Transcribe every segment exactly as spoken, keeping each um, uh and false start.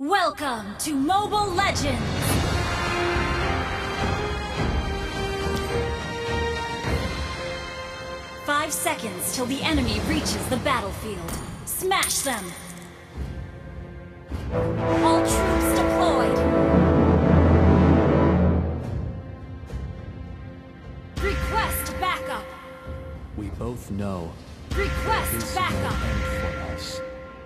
Welcome to Mobile Legends! Five seconds till the enemy reaches the battlefield. Smash them! All troops deployed! Request backup! We both know Request this is backup! no end for us.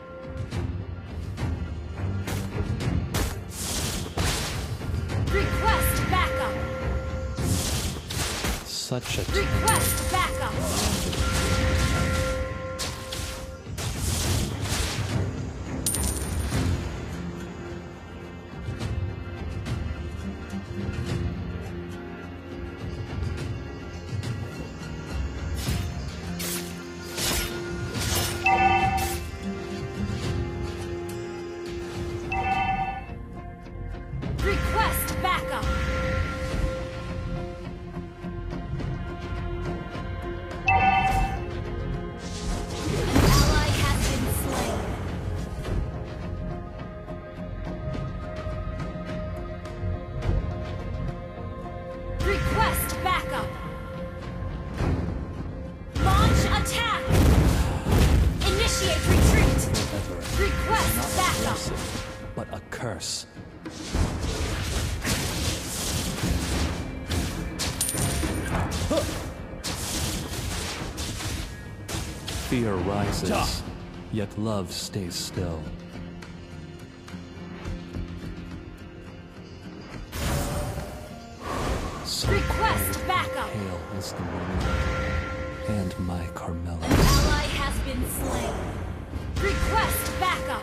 Request backup! Such a Request backup! Request backup! An ally has been slain. Request backup! Launch attack! Initiate retreat! ever. Request Not a backup! blessing, but a curse. Fear rises, yet love stays still. So Request cold backup! and pale is the moonlight, and my Carmela. Ally has been slain. Request backup!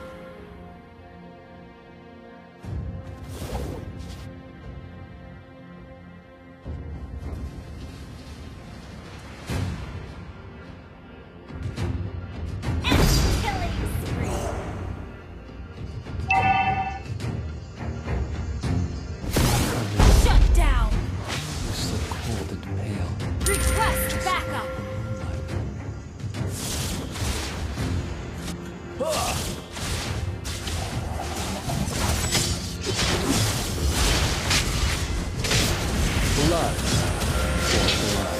Enemy killing spree. Shut down! You're so cold and pale. Request backup! Blood for blood.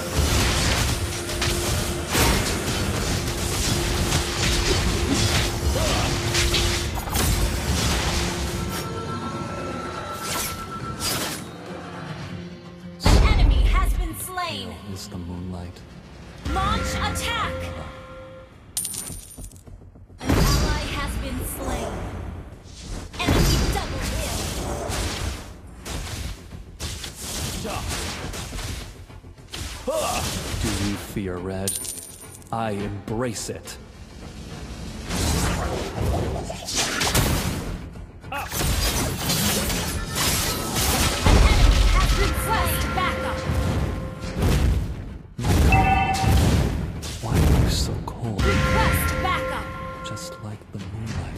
An enemy has been slain. Pale is the moonlight. Launch attack! An ally has been slain. Enemy double kill. Do you fear red? I embrace it. Enemy has been slain. Backup. Why are you so cold? Request backup. Just like the moonlight.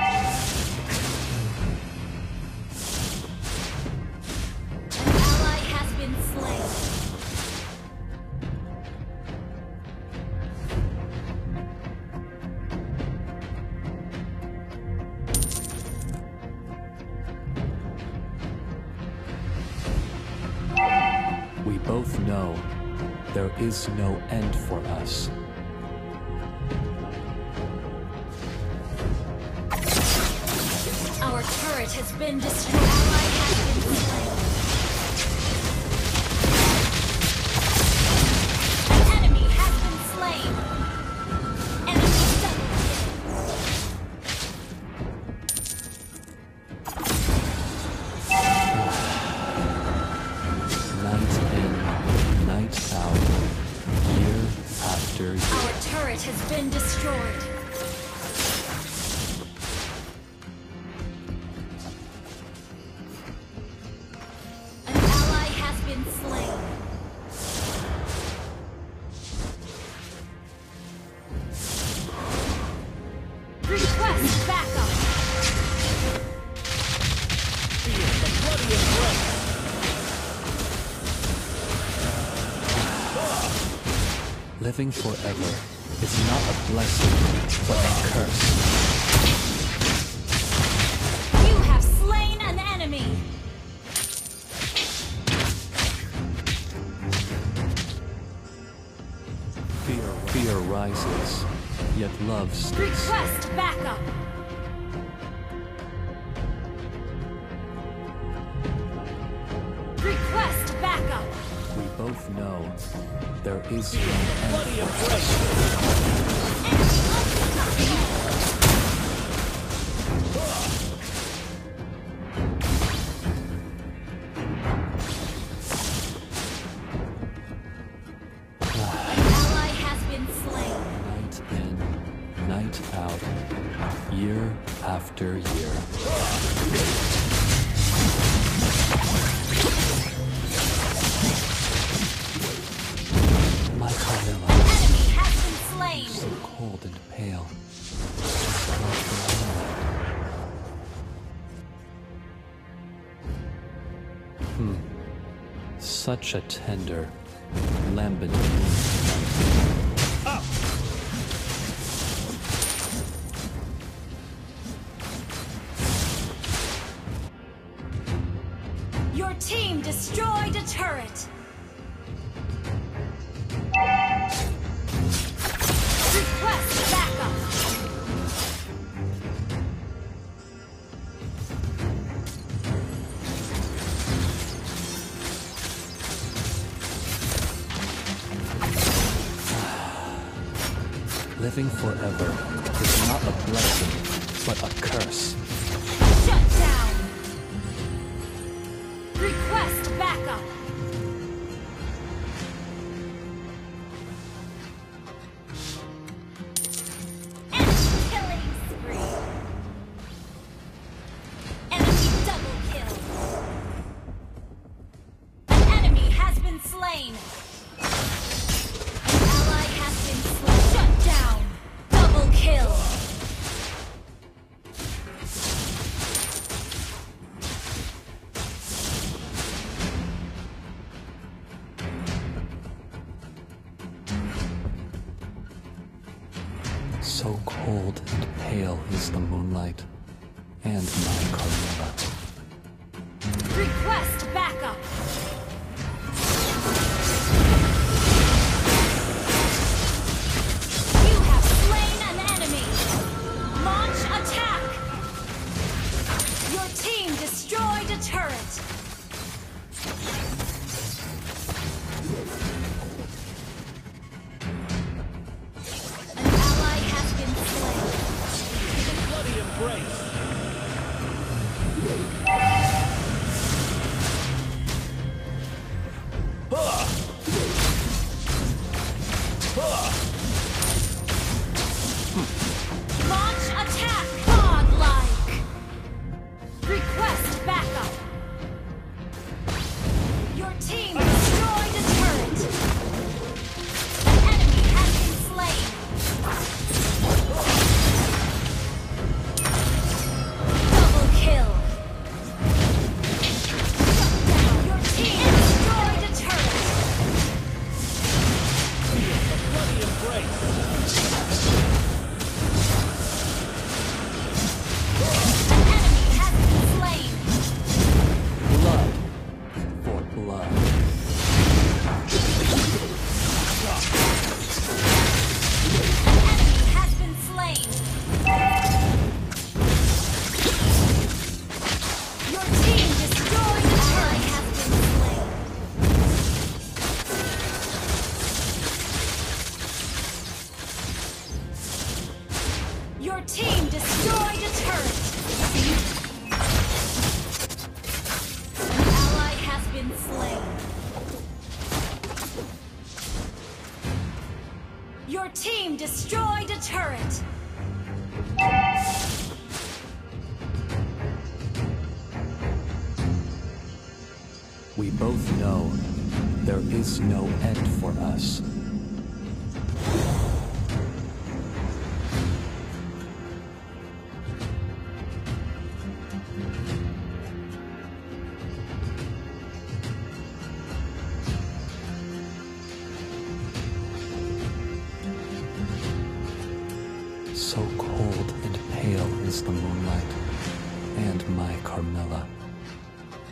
An ally has been slain. We both know there is no end for us. Our turret has been destroyed. Ally has been slain. An enemy has been slain. Enemy double Night in, night out, year after year. kill. Our turret has been destroyed. An ally has been slain. Request backup. Living forever is not a blessing, but a curse. rises, yet love stays. Request backup. Request backup. We both know there is no end. Bloody embrace! Ally has been slain. Night in, night out, year after year. My Carmilla, Enemy has been slain. so cold and pale. Just like the moonlight. Hmm. Such a tender, lambent moon. Your team destroyed a turret. Request backup. Living forever is not a blessing, but a curse. Shut down. Request backup. Enemy killing spree. Enemy double kill. An enemy has been slain. An ally has been slain. Shut down. Double kill. So cold and pale is the moonlight, and my Carmilla. Request backup. You have slain an enemy. Launch attack. Your team destroyed a turret. An ally has been slain. Bloody embrace! Launch attack. Godlike. Request backup. Your team destroyed a turret. An enemy has been slain. Double kill. Shut down. Your team destroyed a turret. Bloody embrace! An enemy has been slain. Blood for blood. An enemy has been slain. Your team destroyed the turret. Has been slain. Your team destroyed a turret. An ally has been slain. Your team destroyed a turret. We both know there is no end for us. So cold and pale is the moonlight, and my Carmilla.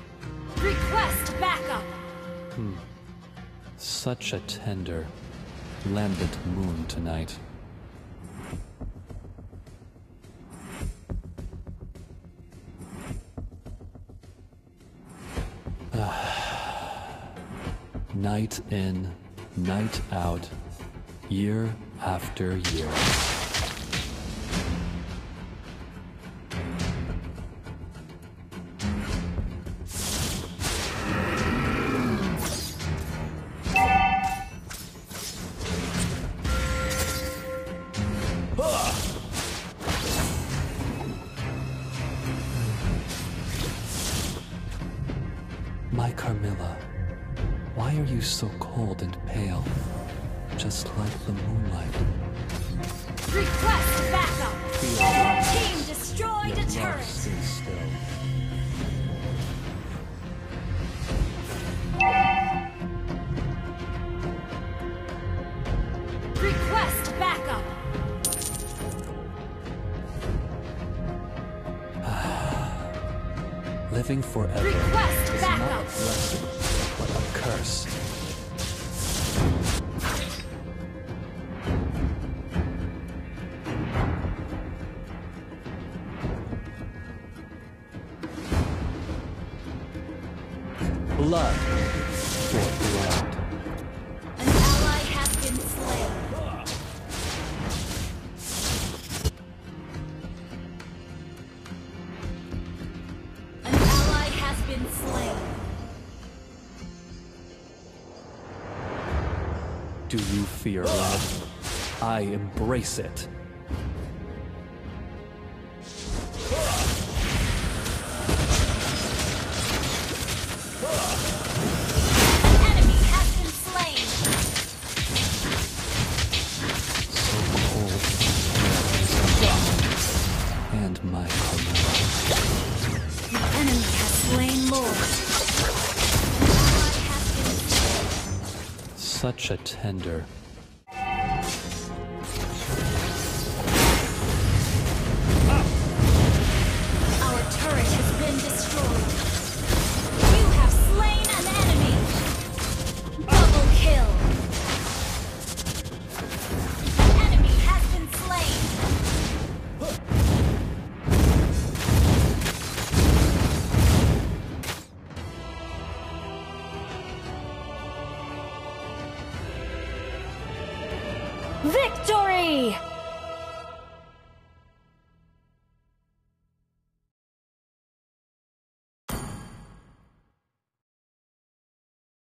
Request backup. Such a tender, lambent moon tonight. Night in, night out, year after year. My Carmilla, why are you so cold and pale, just like the moonlight? Request backup! Your team destroyed a turret! Stay still. Request backup! Living forever Request is not a backup! blessing, but a curse. Blood for blood. An ally has been slain. An ally has been slain. Do you fear love? I embrace it. An enemy has been slain. So cold and my Carmilla. The enemy has slain Lord. An ally has been slain. Such a tender,